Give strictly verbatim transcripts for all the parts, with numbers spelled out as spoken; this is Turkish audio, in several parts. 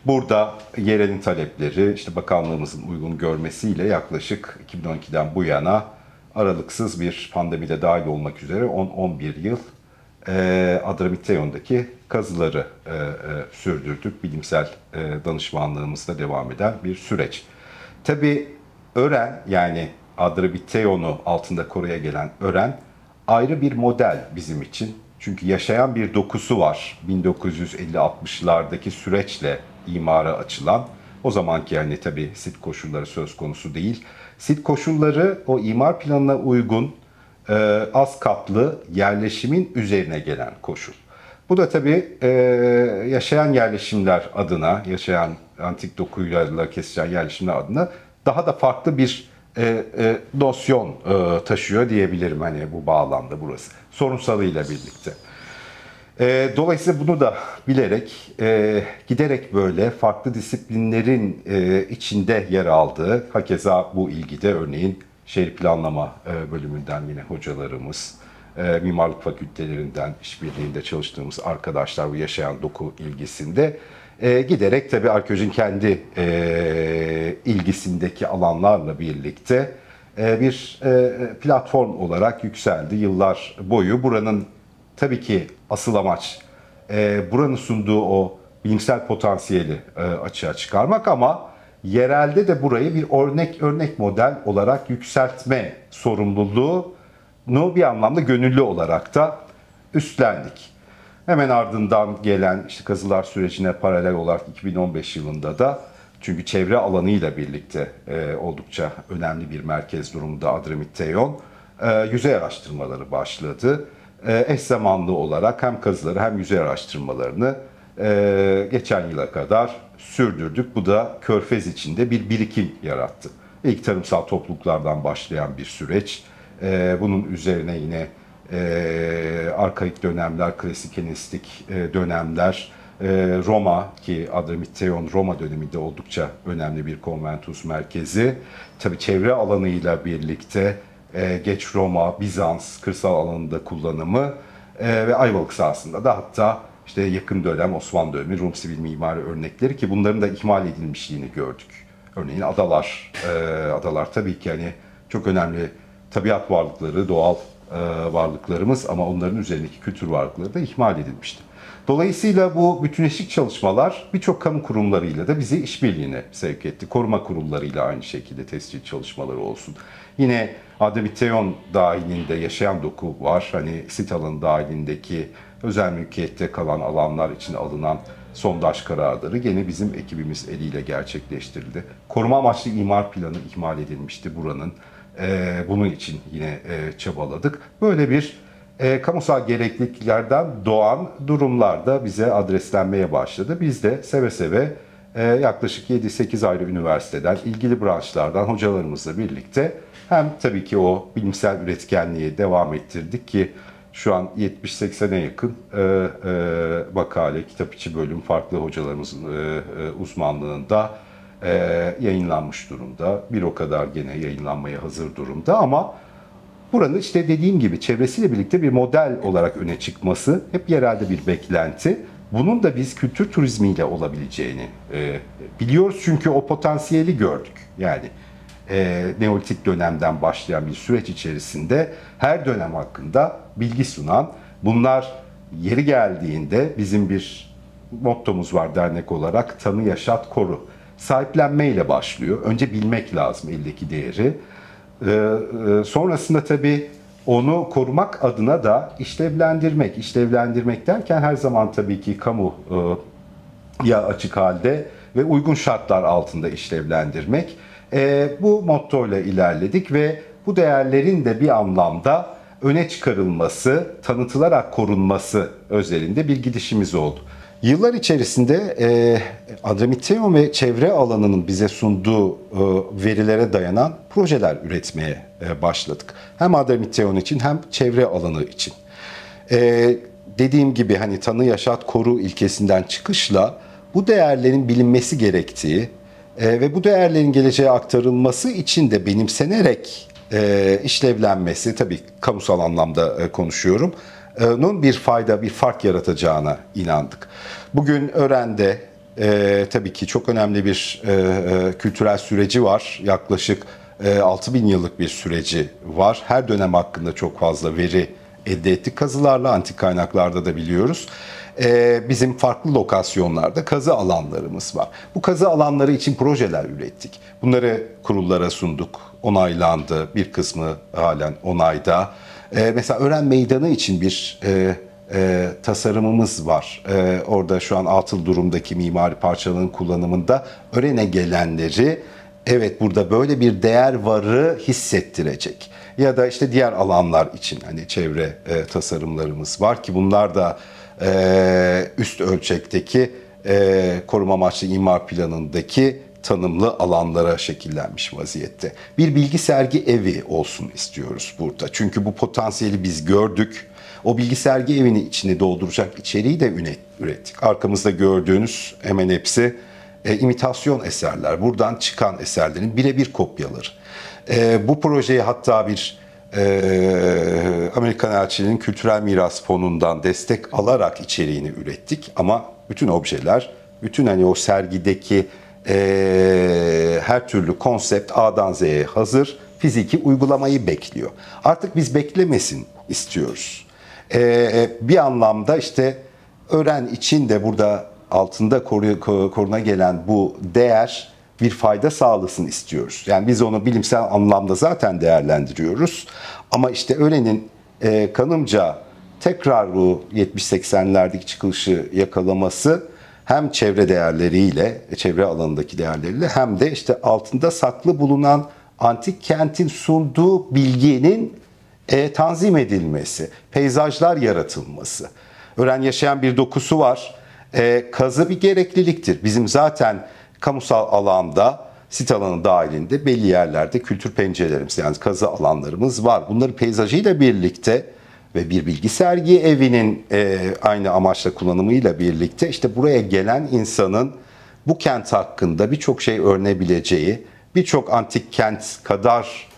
Burada yerelin talepleri işte bakanlığımızın uygun görmesiyle yaklaşık iki bin on ikiden bu yana aralıksız bir pandemide dahil olmak üzere on on bir yıl e, Adramit-Teion'daki kazıları e, e, sürdürdük. Bilimsel e, danışmanlığımızda devam eden bir süreç. Tabii Ören, yani Adramit-Teion'u altında koruya gelen Ören ayrı bir model bizim için. Çünkü yaşayan bir dokusu var. bin dokuz yüz elli altmışlardaki süreçle imara açılan, o zamanki yani tabii sit koşulları söz konusu değil. Sit koşulları o imar planına uygun e, az katlı yerleşimin üzerine gelen koşul. Bu da tabii e, yaşayan yerleşimler adına, yaşayan antik dokuyla kesişen yerleşimler adına daha da farklı bir e, e, nosyon e, taşıyor diyebilirim hani bu bağlamda burası. Sorunsalıyla birlikte. E, dolayısıyla bunu da bilerek, e, giderek böyle farklı disiplinlerin e, içinde yer aldığı, hakeza bu ilgide örneğin şehir planlama e, bölümünden yine hocalarımız, e, mimarlık fakültelerinden işbirliğinde çalıştığımız arkadaşlar bu yaşayan doku ilgisinde e, giderek tabii arkeolojinin kendi e, ilgisindeki alanlarla birlikte e, bir e, platform olarak yükseldi yıllar boyu. Buranın tabii ki asıl amaç e, buranın sunduğu o bilimsel potansiyeli e, açığa çıkarmak ama yerelde de burayı bir örnek örnek model olarak yükseltme sorumluluğunu bir anlamda gönüllü olarak da üstlendik. Hemen ardından gelen işte kazılar sürecine paralel olarak iki bin on beş yılında da, çünkü çevre alanıyla birlikte e, oldukça önemli bir merkez durumunda Adramit-Teion, e, yüzey araştırmaları başladı. E, eş zamanlı olarak hem kazıları hem yüzey araştırmalarını e, geçen yıla kadar sürdürdük. Bu da Körfez içinde bir birikim yarattı. İlk tarımsal topluluklardan başlayan bir süreç. E, bunun üzerine yine e, arkaik dönemler, klasik Helenistik e, dönemler, e, Roma, ki Adramit-Teion Roma döneminde oldukça önemli bir konventus merkezi. Tabii çevre alanıyla birlikte e, geç Roma, Bizans kırsal alanında kullanımı e, ve Ayvalık sahasında da hatta işte yakın dönem Osmanlı dönemi Rum sivil mimari örnekleri, ki bunların da ihmal edilmişliğini gördük. Örneğin adalar, e, adalar tabii ki hani çok önemli tabiat varlıkları, doğal e, varlıklarımız ama onların üzerindeki kültür varlıkları da ihmal edilmişti. Dolayısıyla bu bütünleşik çalışmalar birçok kamu kurumlarıyla da bizi işbirliğine sevk etti. Koruma kurullarıyla aynı şekilde tescil çalışmaları olsun. Yine Adramit-Teion dahilinde yaşayan doku var. Hani sit alanı dahilindeki özel mülkiyette kalan alanlar için alınan sondaj kararları gene bizim ekibimiz eliyle gerçekleştirildi. Koruma amaçlı imar planı ihmal edilmişti buranın. Ee, bunun için yine e, çabaladık. Böyle bir e, kamusal gerekliliklerden doğan durumlar da bize adreslenmeye başladı. Biz de seve seve e, yaklaşık yedi sekiz ayrı üniversiteden, ilgili branşlardan hocalarımızla birlikte hem tabii ki o bilimsel üretkenliği devam ettirdik ki şu an yetmiş seksene yakın e, e, makale, kitap içi bölüm farklı hocalarımızın e, e, uzmanlığında e, yayınlanmış durumda. Bir o kadar gene yayınlanmaya hazır durumda ama buranın işte dediğim gibi çevresiyle birlikte bir model olarak öne çıkması hep yerelde bir beklenti. Bunun da biz kültür turizmiyle olabileceğini e, biliyoruz çünkü o potansiyeli gördük. Yani e, Neolitik dönemden başlayan bir süreç içerisinde her dönem hakkında bilgi sunan, bunlar yeri geldiğinde bizim bir mottomuz var dernek olarak: tanı, yaşat, koru. Sahiplenmeyle başlıyor. Önce bilmek lazım eldeki değeri. Ee, sonrasında tabii onu korumak adına da işlevlendirmek. İşlevlendirmek derken her zaman tabii ki kamu e, ya açık halde ve uygun şartlar altında işlevlendirmek. E, bu mottoyla ilerledik ve bu değerlerin de bir anlamda öne çıkarılması, tanıtılarak korunması özelinde bir gidişimiz oldu. Yıllar içerisinde e, Adramit-Teion ve çevre alanının bize sunduğu e, verilere dayanan projeler üretmeye e, başladık. Hem Adramit-Teion için hem çevre alanı için. E, dediğim gibi hani tanı, yaşat, koru ilkesinden çıkışla bu değerlerin bilinmesi gerektiği e, ve bu değerlerin geleceğe aktarılması için de benimsenerek e, işlevlenmesi, tabii kamusal anlamda e, konuşuyorum, nun bir fayda, bir fark yaratacağına inandık. Bugün Ören'de e, tabii ki çok önemli bir e, e, kültürel süreci var. Yaklaşık e, altı bin yıllık bir süreci var. Her dönem hakkında çok fazla veri elde ettik kazılarla, antik kaynaklarda da biliyoruz. E, bizim farklı lokasyonlarda kazı alanlarımız var. Bu kazı alanları için projeler ürettik. Bunları kurullara sunduk, onaylandı. Bir kısmı halen onayda. E, mesela Ören Meydanı için bir e, e, tasarımımız var. E, orada şu an atıl durumdaki mimari parçaların kullanımında Ören'e gelenleri, evet burada böyle bir değer varı hissettirecek. Ya da işte diğer alanlar için hani çevre e, tasarımlarımız var ki bunlar da e, üst ölçekteki e, koruma amaçlı imar planındaki tanımlı alanlara şekillenmiş vaziyette. Bir bilgi sergi evi olsun istiyoruz burada. Çünkü bu potansiyeli biz gördük. O bilgi sergi evini içine dolduracak içeriği de ürettik. Arkamızda gördüğünüz hemen hepsi e, imitasyon eserler. Buradan çıkan eserlerin birebir kopyaları. E, bu projeyi hatta bir e, Amerikan elçiliğinin Kültürel Miras Fonu'ndan destek alarak içeriğini ürettik. Ama bütün objeler, bütün hani o sergideki e, her türlü konsept A'dan Z'ye hazır. Fiziki uygulamayı bekliyor. Artık biz beklemesin istiyoruz. Ee, bir anlamda işte Ören için de burada altında koruna gelen bu değer bir fayda sağlasın istiyoruz. Yani biz onu bilimsel anlamda zaten değerlendiriyoruz. Ama işte Ören'in e, kanımca tekrar bu yetmiş seksenlerdeki çıkışı yakalaması hem çevre değerleriyle, çevre alanındaki değerleriyle hem de işte altında saklı bulunan antik kentin sunduğu bilginin E, tanzim edilmesi, peyzajlar yaratılması. Ören yaşayan bir dokusu var. E, kazı bir gerekliliktir. Bizim zaten kamusal alanda, sit alanı dahilinde belli yerlerde kültür pencerelerimiz yani kazı alanlarımız var. Bunları peyzajıyla birlikte ve bir bilgi sergi evinin e, aynı amaçla kullanımıyla birlikte işte buraya gelen insanın bu kent hakkında birçok şey öğrenebileceği, birçok antik kent kadar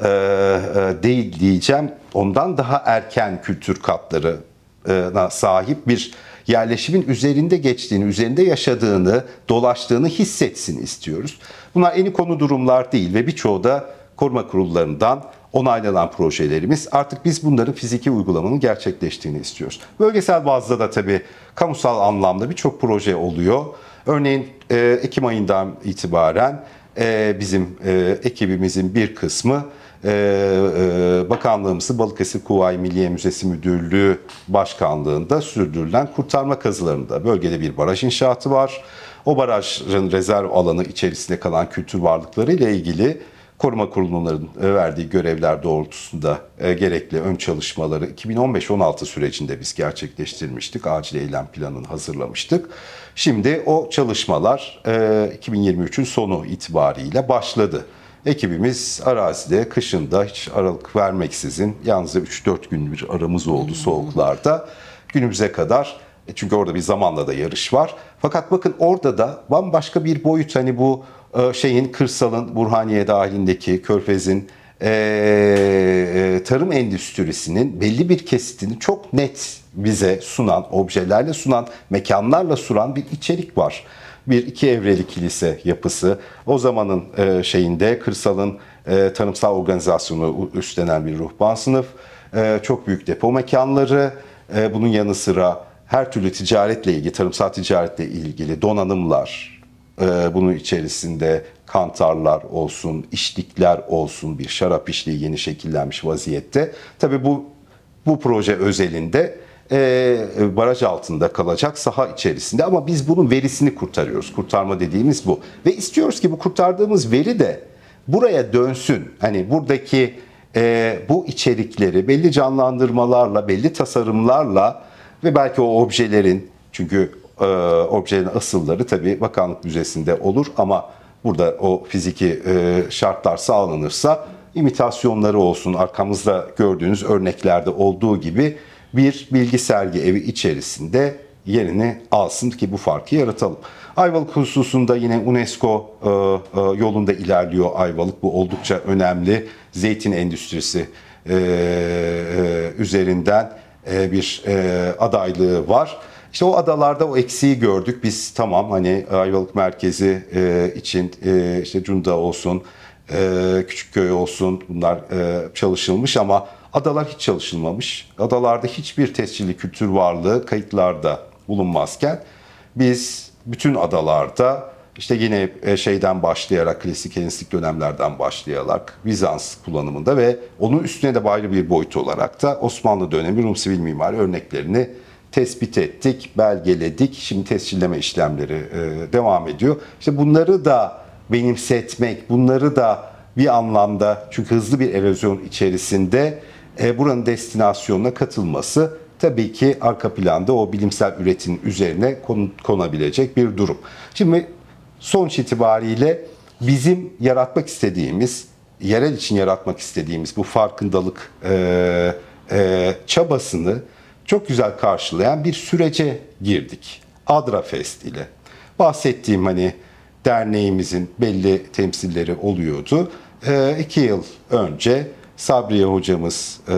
değil diyeceğim, ondan daha erken kültür katlarına sahip bir yerleşimin üzerinde geçtiğini, üzerinde yaşadığını, dolaştığını hissetsin istiyoruz. Bunlar en konu durumlar değil ve birçoğu da koruma kurullarından onaylanan projelerimiz. Artık biz bunların fiziki uygulamanın gerçekleştiğini istiyoruz. Bölgesel bazda da tabii kamusal anlamda birçok proje oluyor. Örneğin Ekim ayından itibaren bizim ekibimizin bir kısmı Bakanlığımızın Balıkesir Kuvayi Milliye Müzesi Müdürlüğü Başkanlığı'nda sürdürülen kurtarma kazılarında bölgede bir baraj inşaatı var. O barajın rezerv alanı içerisinde kalan kültür varlıkları ile ilgili koruma kurulunların verdiği görevler doğrultusunda gerekli ön çalışmaları iki bin on beş on altı sürecinde biz gerçekleştirmiştik. Acil eylem planını hazırlamıştık. Şimdi o çalışmalar iki bin yirmi üçün sonu itibariyle başladı. Ekibimiz arazide kışında hiç aralık vermeksizin yalnızca üç dört gün bir aramız oldu soğuklarda. Günümüze kadar çünkü orada bir zamanla da yarış var. Fakat bakın orada da bambaşka bir boyut hani bu şeyin kırsalın Burhaniye dahilindeki Körfez'in e, tarım endüstrisinin belli bir kesitini çok net bize sunan, objelerle sunan, mekanlarla sunan bir içerik var. Bir iki evreli kilise yapısı, o zamanın e, şeyinde kırsalın e, tarımsal organizasyonu üstlenen bir ruhban sınıf, e, çok büyük depo mekanları, e, bunun yanı sıra her türlü ticaretle ilgili, tarımsal ticaretle ilgili donanımlar, e, bunun içerisinde kantarlar olsun, içlikler olsun, bir şarap içliği yeni şekillenmiş vaziyette. Tabii bu bu proje özelinde e, baraj altında kalacak saha içerisinde ama biz bunun verisini kurtarıyoruz. Kurtarma dediğimiz bu. Ve istiyoruz ki bu kurtardığımız veri de buraya dönsün. Hani buradaki e, bu içerikleri belli canlandırmalarla, belli tasarımlarla ve belki o objelerin, çünkü e, objelerin asılları tabii Bakanlık Müzesi'nde olur ama burada o fiziki e, şartlar sağlanırsa imitasyonları olsun, arkamızda gördüğünüz örneklerde olduğu gibi bir bilgi sergi evi içerisinde yerini alsın ki bu farkı yaratalım. Ayvalık hususunda yine UNESCO e, e, yolunda ilerliyor Ayvalık. Bu oldukça önemli. Zeytin endüstrisi e, e, üzerinden e, bir e, adaylığı var. İşte o adalarda o eksiği gördük. Biz tamam hani Ayvalık merkezi e, için e, işte Cunda olsun, e, Küçükköy olsun bunlar e, çalışılmış ama adalar hiç çalışılmamış. Adalarda hiçbir tescilli kültür varlığı kayıtlarda bulunmazken biz bütün adalarda işte yine şeyden başlayarak, klasik Helenistik dönemlerden başlayarak Bizans kullanımında ve onun üstüne de ayrı bir boyut olarak da Osmanlı dönemi Rum sivil mimari örneklerini tespit ettik, belgeledik. Şimdi tescilleme işlemleri e, devam ediyor. İşte bunları da benimsetmek, bunları da bir anlamda çünkü hızlı bir erozyon içerisinde e, buranın destinasyonuna katılması tabii ki arka planda o bilimsel üretim üzerine kon, konabilecek bir durum. Şimdi sonuç itibariyle bizim yaratmak istediğimiz, yerel için yaratmak istediğimiz bu farkındalık e, e, çabasını çok güzel karşılayan bir sürece girdik. Adrafest ile. Bahsettiğim hani derneğimizin belli temsilleri oluyordu. E, iki yıl önce Sabriye hocamız e,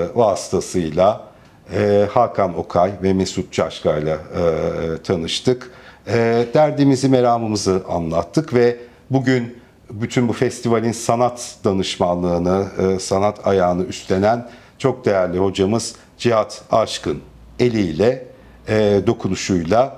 vasıtasıyla e, Hakan Okay ve Mesut Çaşka'yla e, tanıştık. E, derdimizi, meramımızı anlattık ve bugün bütün bu festivalin sanat danışmanlığını, e, sanat ayağını üstlenen çok değerli hocamız Cihat Aşkın eliyle, e, dokunuşuyla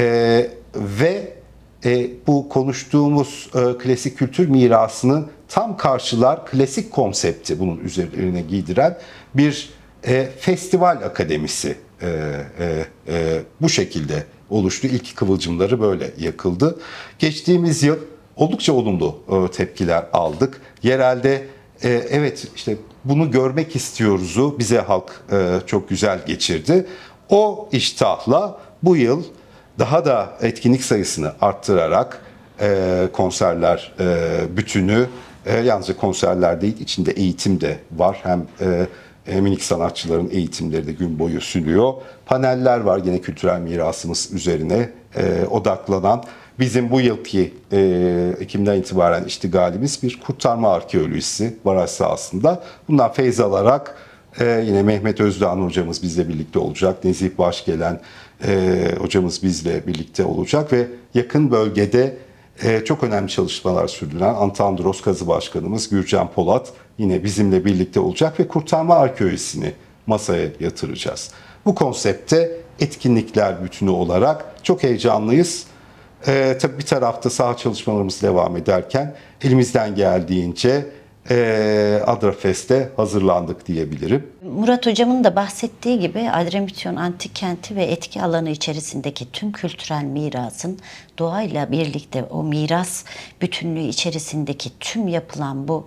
e, ve e, bu konuştuğumuz e, klasik kültür mirasının tam karşılar klasik konsepti bunun üzerine giydiren bir e, festival akademisi e, e, e, bu şekilde oluştu. İlk kıvılcımları böyle yakıldı. Geçtiğimiz yıl oldukça olumlu e, tepkiler aldık. Yerelde e, evet işte bunu görmek istiyoruzu bize halk e, çok güzel geçirdi. O iştahla bu yıl daha da etkinlik sayısını arttırarak e, konserler e, bütünü e, yalnızca konserler değil içinde eğitim de var. Hem e, minik sanatçıların eğitimleri de gün boyu sürüyor. Paneller var yine kültürel mirasımız üzerine e, odaklanan. Bizim bu yılki e, Ekim'den itibaren iştigalimiz bir kurtarma arkeolojisi baraj sahasında. Bundan feyz alarak e, yine Mehmet Özdağan hocamız bizle birlikte olacak. Nezih Başgelen e, hocamız bizle birlikte olacak ve yakın bölgede e, çok önemli çalışmalar sürdüren Antandros Kazı Başkanımız Gürcan Polat yine bizimle birlikte olacak ve kurtarma arkeolojisini masaya yatıracağız. Bu konsepte etkinlikler bütünü olarak çok heyecanlıyız. Ee, tabii bir tarafta saha çalışmalarımız devam ederken elimizden geldiğince e, Adrafest'e hazırlandık diyebilirim. Murat Hocam'ın da bahsettiği gibi Adremityon Antik Kenti ve etki alanı içerisindeki tüm kültürel mirasın doğayla birlikte o miras bütünlüğü içerisindeki tüm yapılan bu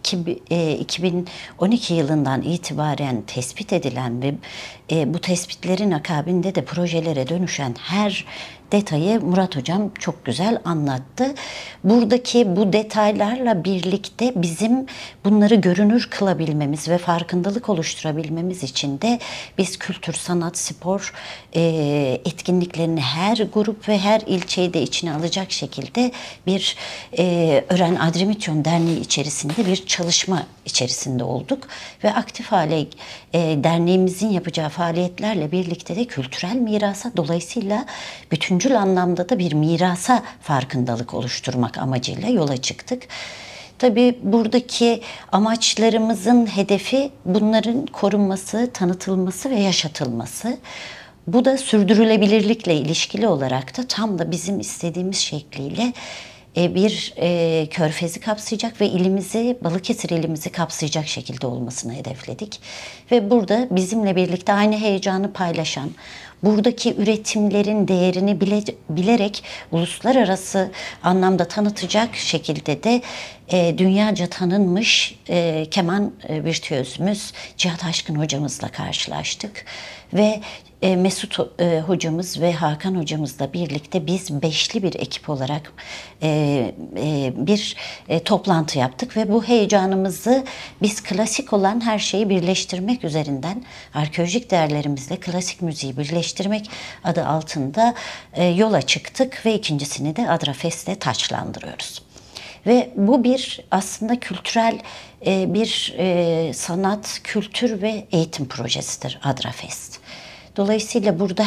iki bin on iki yılından itibaren tespit edilen ve bu tespitlerin akabinde de projelere dönüşen her detayı Murat Hocam çok güzel anlattı. Buradaki bu detaylarla birlikte bizim bunları görünür kılabilmemiz ve farkındalık oluşturabilmemiz için de biz kültür, sanat, spor e, etkinliklerini her grup ve her ilçeyi de içine alacak şekilde bir e, Ören Adremityon Derneği içerisinde bir çalışma içerisinde olduk ve aktif hale e, derneğimizin yapacağı faaliyetlerle birlikte de kültürel mirasa dolayısıyla bütüncül anlamda da bir mirasa farkındalık oluşturmak amacıyla yola çıktık. Tabii buradaki amaçlarımızın hedefi bunların korunması, tanıtılması ve yaşatılması. Bu da sürdürülebilirlikle ilişkili olarak da tam da bizim istediğimiz şekliyle bir e, körfezi kapsayacak ve ilimizi, Balıkesir ilimizi kapsayacak şekilde olmasını hedefledik. Ve burada bizimle birlikte aynı heyecanı paylaşan, buradaki üretimlerin değerini bile, bilerek uluslararası anlamda tanıtacak şekilde de e, dünyaca tanınmış e, keman e, virtüözümüz Cihat Aşkın hocamızla karşılaştık. Ve e, Mesut e, hocamız ve Hakan hocamızla birlikte biz beşli bir ekip olarak e, e, bir e, toplantı yaptık ve bu heyecanımızı biz klasik olan her şeyi birleştirmek üzerinden arkeolojik değerlerimizle klasik müziği birleştirmek adı altında e, yola çıktık ve ikincisini de Adrafest'te taçlandırıyoruz. Ve bu bir aslında kültürel e, bir e, sanat, kültür ve eğitim projesidir Adrafest. Dolayısıyla burada hem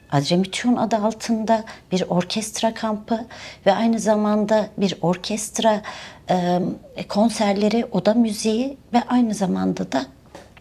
Adremityon adı altında bir orkestra kampı ve aynı zamanda bir orkestra e, konserleri, oda müziği ve aynı zamanda da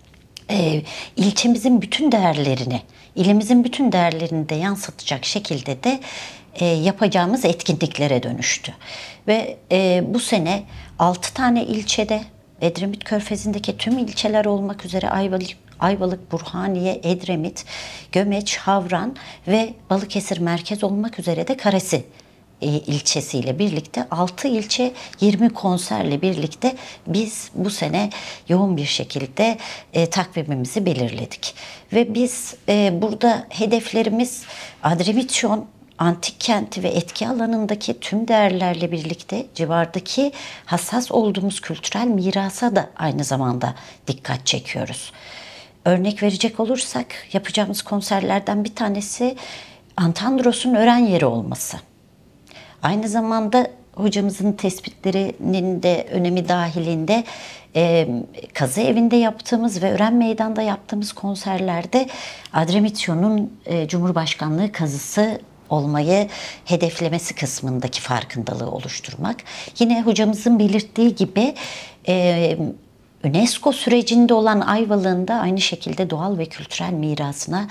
e, ilçemizin bütün değerlerini, ilimizin bütün değerlerini de yansıtacak şekilde de e, yapacağımız etkinliklere dönüştü. Ve e, bu sene altı tane ilçede, Edremit Körfezi'ndeki tüm ilçeler olmak üzere Ayvalık, Ayvalık, Burhaniye, Edremit, Gömeç, Havran ve Balıkesir merkez olmak üzere de Karesi e, ilçesiyle birlikte altı ilçe yirmi konserle birlikte biz bu sene yoğun bir şekilde e, takvimimizi belirledik. Ve biz e, burada hedeflerimiz Adremityon antik kenti ve etki alanındaki tüm değerlerle birlikte civardaki hassas olduğumuz kültürel mirasa da aynı zamanda dikkat çekiyoruz. Örnek verecek olursak yapacağımız konserlerden bir tanesi Antandros'un öğren yeri olması. Aynı zamanda hocamızın tespitlerinin de önemi dahilinde e, kazı evinde yaptığımız ve Ören Meydan'da yaptığımız konserlerde Adremityon'un e, Cumhurbaşkanlığı kazısı olmayı hedeflemesi kısmındaki farkındalığı oluşturmak. Yine hocamızın belirttiği gibi e, UNESCO sürecinde olan Ayvalık'ın da aynı şekilde doğal ve kültürel mirasına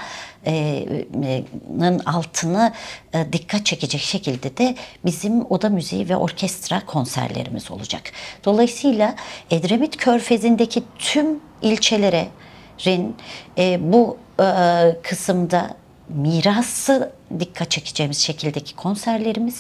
e, altını e, dikkat çekecek şekilde de bizim oda müziği ve orkestra konserlerimiz olacak. Dolayısıyla Edremit Körfezi'ndeki tüm ilçelerin e, bu e, kısımda mirası dikkat çekeceğimiz şekildeki konserlerimiz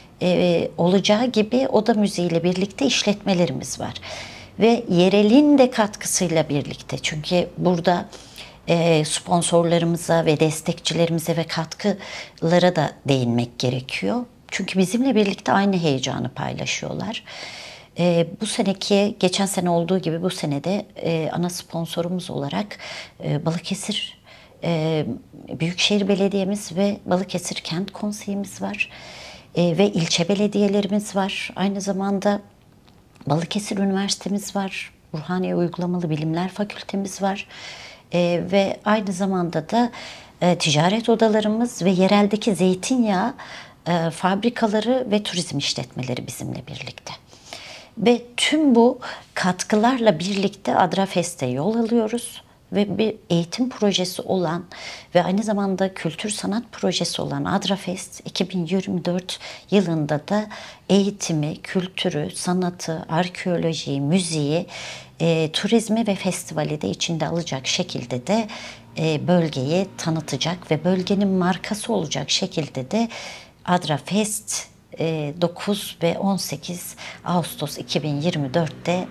e, olacağı gibi oda müziğiyle birlikte işletmelerimiz var. Ve yerelin de katkısıyla birlikte, çünkü burada e, sponsorlarımıza ve destekçilerimize ve katkılara da değinmek gerekiyor. Çünkü bizimle birlikte aynı heyecanı paylaşıyorlar. E, bu seneki, geçen sene olduğu gibi bu senede e, ana sponsorumuz olarak e, Balıkesir e, Büyükşehir Belediye'miz ve Balıkesir Kent Konseyi'miz var. E, ve ilçe belediyelerimiz var. Aynı zamanda Balıkesir Üniversitemiz var, Burhaniye Uygulamalı Bilimler Fakültemiz var e, ve aynı zamanda da e, ticaret odalarımız ve yereldeki zeytinyağı e, fabrikaları ve turizm işletmeleri bizimle birlikte. Ve tüm bu katkılarla birlikte Adrafest'e yol alıyoruz. Ve bir eğitim projesi olan ve aynı zamanda kültür sanat projesi olan Adrafest iki bin yirmi dört yılında da eğitimi, kültürü, sanatı, arkeolojiyi, müziği, e, turizmi ve festivali de içinde alacak şekilde de e, bölgeyi tanıtacak ve bölgenin markası olacak şekilde de Adrafest e, dokuz ve on sekiz Ağustos iki bin yirmi dört'te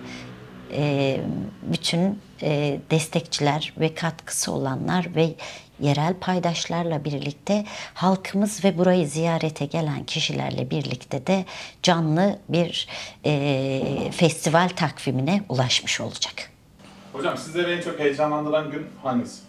e, bütün e, destekçiler ve katkısı olanlar ve yerel paydaşlarla birlikte halkımız ve burayı ziyarete gelen kişilerle birlikte de canlı bir e, festival takvimine ulaşmış olacak. Hocam sizleri en çok heyecanlandıran gün hangisi?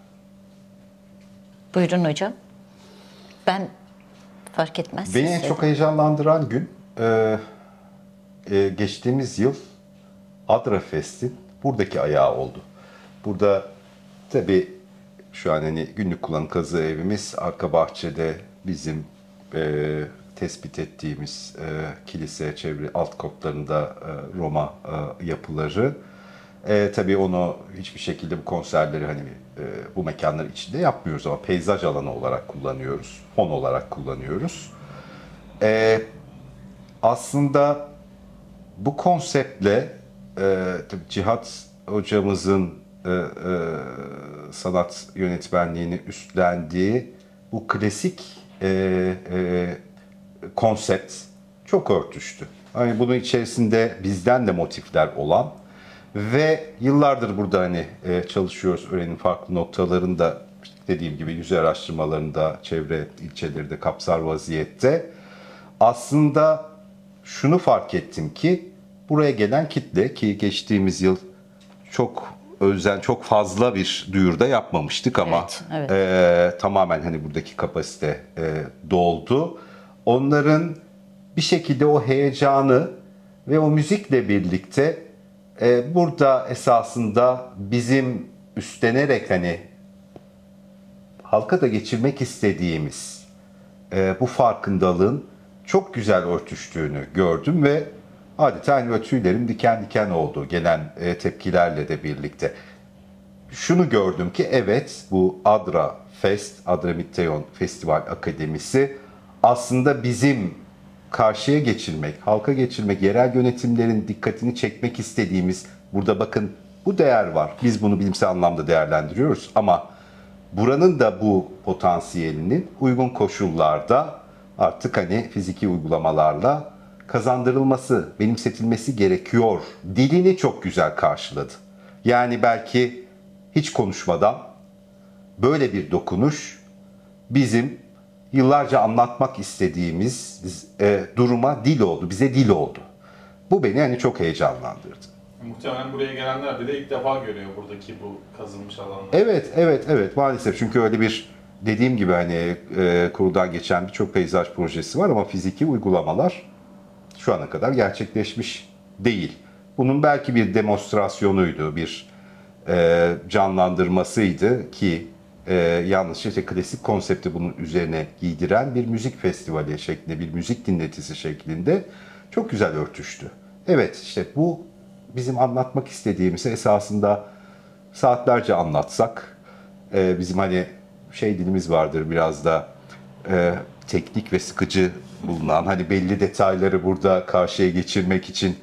Buyurun hocam. Ben fark etmez. Beni en çok heyecanlandıran gün e, e, geçtiğimiz yıl Adrafest'in buradaki ayağı oldu. Burada tabii şu an hani günlük kullanım kazı evimiz, arka bahçede bizim e, tespit ettiğimiz e, kilise çevre alt koplarında e, Roma e, yapıları. E, tabii onu hiçbir şekilde bu konserleri hani e, bu mekanlar içinde yapmıyoruz ama peyzaj alanı olarak kullanıyoruz, fon olarak kullanıyoruz. E, aslında bu konseptle e, Cihat hocamızın e, e, sanat yönetmenliğini üstlendiği bu klasik e, e, konsept çok örtüştü. Hani bunun içerisinde bizden de motifler olan ve yıllardır burada hani e, çalışıyoruz öğrenim farklı noktalarında, dediğim gibi yüzey araştırmalarında çevre ilçeleri de kapsar vaziyette. Aslında şunu fark ettim ki buraya gelen kitle, ki geçtiğimiz yıl çok özen, çok fazla bir duyuruda yapmamıştık ama evet, evet. E, tamamen hani buradaki kapasite e, doldu. Onların bir şekilde o heyecanı ve o müzikle birlikte e, burada esasında bizim üstlenerek hani halka da geçirmek istediğimiz e, bu farkındalığın çok güzel örtüştüğünü gördüm ve adeta hani böyle tüylerim diken diken oldu gelen e, tepkilerle de birlikte. Şunu gördüm ki evet, bu Adra Fest, Adramitteon Festival Akademisi aslında bizim karşıya geçirmek, halka geçirmek, yerel yönetimlerin dikkatini çekmek istediğimiz, burada bakın bu değer var. Biz bunu bilimsel anlamda değerlendiriyoruz ama buranın da bu potansiyelinin uygun koşullarda artık hani fiziki uygulamalarla kazandırılması, benimsetilmesi gerekiyor. Dilini çok güzel karşıladı. Yani belki hiç konuşmadan böyle bir dokunuş bizim yıllarca anlatmak istediğimiz e, duruma dil oldu, bize dil oldu. Bu beni hani çok heyecanlandırdı. Muhtemelen buraya gelenler bir de ilk defa görüyor buradaki bu kazılmış alanları. Evet, evet, evet maalesef. Çünkü öyle bir, dediğim gibi hani e, kuruldan geçen birçok peyzaj projesi var ama fiziki uygulamalar şu ana kadar gerçekleşmiş değil. Bunun belki bir demonstrasyonuydu, bir e, canlandırmasıydı ki e, yalnızca işte klasik konsepti bunun üzerine giydiren bir müzik festivali şeklinde, bir müzik dinletisi şeklinde çok güzel örtüştü. Evet, işte bu bizim anlatmak istediğimizi esasında saatlerce anlatsak, e, bizim hani şey dilimiz vardır biraz da e, teknik ve sıkıcı bulunan, hani belli detayları burada karşıya geçirmek için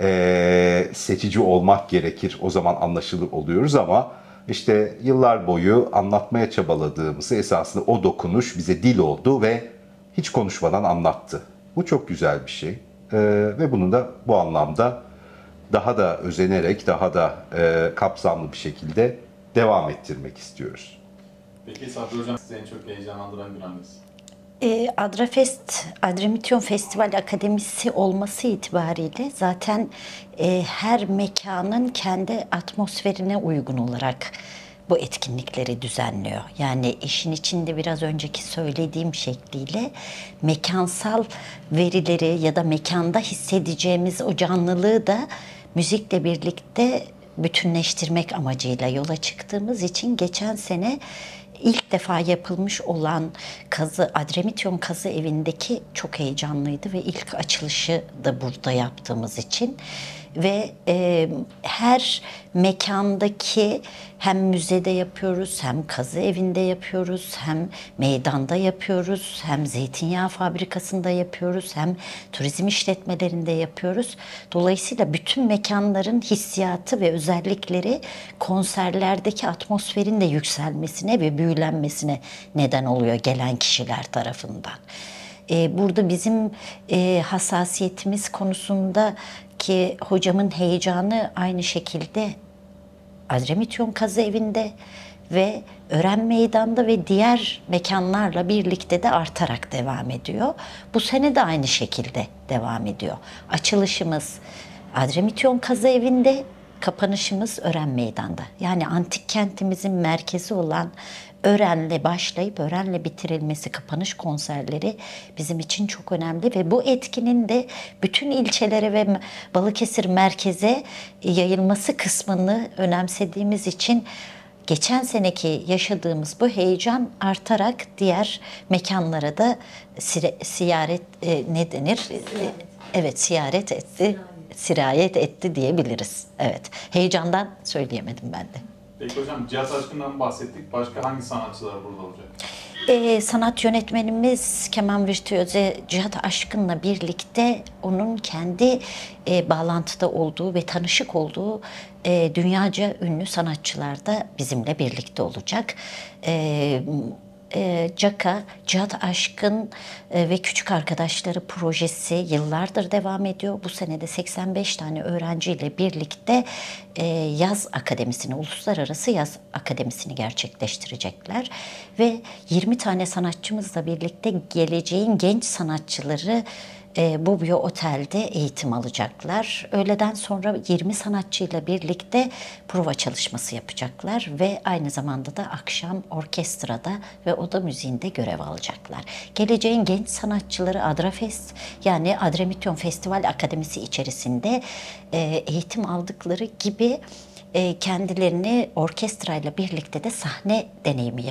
e, seçici olmak gerekir. O zaman anlaşılır oluyoruz ama işte yıllar boyu anlatmaya çabaladığımızı esasında o dokunuş bize dil oldu ve hiç konuşmadan anlattı. Bu çok güzel bir şey e, ve bunu da bu anlamda daha da özenerek, daha da e, kapsamlı bir şekilde devam ettirmek istiyoruz. Peki Sabri Hocam, sizi en çok heyecanlandıran gün hangisi? E, Adrafest, Adramityon Festival Akademisi olması itibariyle zaten e, her mekanın kendi atmosferine uygun olarak bu etkinlikleri düzenliyor. Yani işin içinde biraz önceki söylediğim şekliyle mekansal verileri ya da mekanda hissedeceğimiz o canlılığı da müzikle birlikte bütünleştirmek amacıyla yola çıktığımız için geçen sene İlk defa yapılmış olan kazı, Adramityon Kazı Evi'ndeki çok heyecanlıydı ve ilk açılışı da burada yaptığımız için ve e, her mekandaki hem müzede yapıyoruz, hem kazı evinde yapıyoruz, hem meydanda yapıyoruz, hem zeytinyağı fabrikasında yapıyoruz, hem turizm işletmelerinde yapıyoruz. Dolayısıyla bütün mekanların hissiyatı ve özellikleri konserlerdeki atmosferin de yükselmesine ve büyülenmesine neden oluyor gelen kişiler tarafından. Ee, burada bizim e, hassasiyetimiz konusunda ki hocamın heyecanı aynı şekilde Adramityon Kazı Evi'nde ve Ören Meydan'da ve diğer mekanlarla birlikte de artarak devam ediyor. Bu sene de aynı şekilde devam ediyor. Açılışımız Adramityon Kazı Evi'nde, kapanışımız Ören Meydan'da. Yani antik kentimizin merkezi olan Ören'le başlayıp Ören'le bitirilmesi, kapanış konserleri bizim için çok önemli ve bu etkinin de bütün ilçelere ve Balıkesir merkeze yayılması kısmını önemsediğimiz için geçen seneki yaşadığımız bu heyecan artarak diğer mekanlara da ziyaret e, ne denir? E, evet, ziyaret etti, sirayet etti diyebiliriz. Evet, heyecandan söyleyemedim ben de. Peki hocam, Cihat Aşkın'dan bahsettik. Başka hangi sanatçılar burada olacak? Ee, sanat yönetmenimiz keman virtüözü Cihat Aşkın'la birlikte onun kendi e, bağlantıda olduğu ve tanışık olduğu e, dünyaca ünlü sanatçılar da bizimle birlikte olacak. E, E, Caka, Cihat Aşkın e, ve Küçük Arkadaşları projesi yıllardır devam ediyor. Bu sene de seksen beş tane öğrenciyle birlikte e, yaz akademisini, uluslararası yaz akademisini gerçekleştirecekler. Ve yirmi tane sanatçımızla birlikte geleceğin genç sanatçıları E, Bubio Otel'de eğitim alacaklar. Öğleden sonra yirmi sanatçıyla birlikte prova çalışması yapacaklar ve aynı zamanda da akşam orkestrada ve oda müziğinde görev alacaklar. Geleceğin genç sanatçıları Adrafest, yani Adramityon Festival Akademisi içerisinde e, eğitim aldıkları gibi e, kendilerini orkestrayla birlikte de sahne deneyimi yaşat,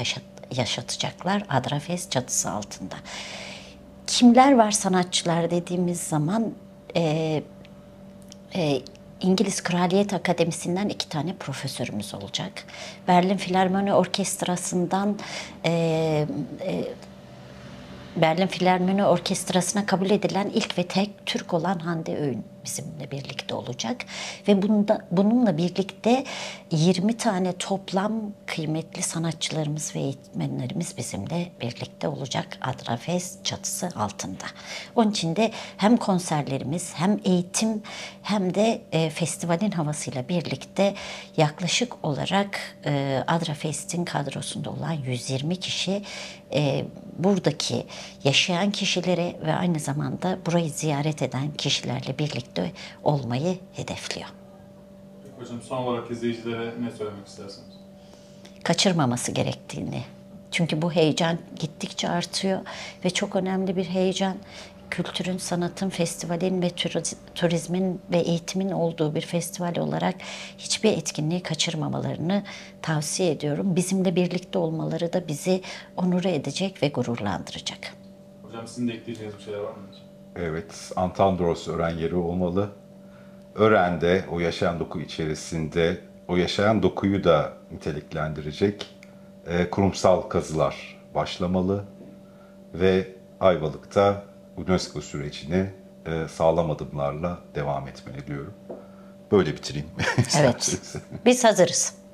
yaşatacaklar Adrafest çatısı altında. Kimler var sanatçılar dediğimiz zaman e, e, İngiliz Kraliyet Akademisi'nden iki tane profesörümüz olacak. Berlin Filarmoni Orkestrası'ndan e, e, Berlin Filarmoni Orkestrası'na kabul edilen ilk ve tek Türk olan Hande Öğün bizimle birlikte olacak. Ve bunda, bununla birlikte yirmi tane toplam kıymetli sanatçılarımız ve eğitmenlerimiz bizimle birlikte olacak Adrafest çatısı altında. Onun için de hem konserlerimiz hem eğitim hem de e, festivalin havasıyla birlikte yaklaşık olarak e, Adrafest'in kadrosunda olan yüz yirmi kişi e, buradaki yaşayan kişilere ve aynı zamanda burayı ziyaret eden kişilerle birlikte olmayı hedefliyor. Peki hocam, son olarak izleyicilere ne söylemek istersiniz? Kaçırmaması gerektiğini. Çünkü bu heyecan gittikçe artıyor ve çok önemli bir heyecan. Kültürün, sanatın, festivalin ve turizmin ve eğitimin olduğu bir festival olarak hiçbir etkinliği kaçırmamalarını tavsiye ediyorum. Bizimle birlikte olmaları da bizi onur edecek ve gururlandıracak. Hocam, sizin de ekleyeceğiniz bir şeyler var mı? Evet, Antandros öğren yeri olmalı. Öğrende, o yaşayan doku içerisinde, o yaşayan dokuyu da niteliklendirecek e, kurumsal kazılar başlamalı ve Ayvalık'ta UNESCO sürecini e, sağlam adımlarla devam etmeli diyorum. Böyle bitireyim. Evet, biz hazırız.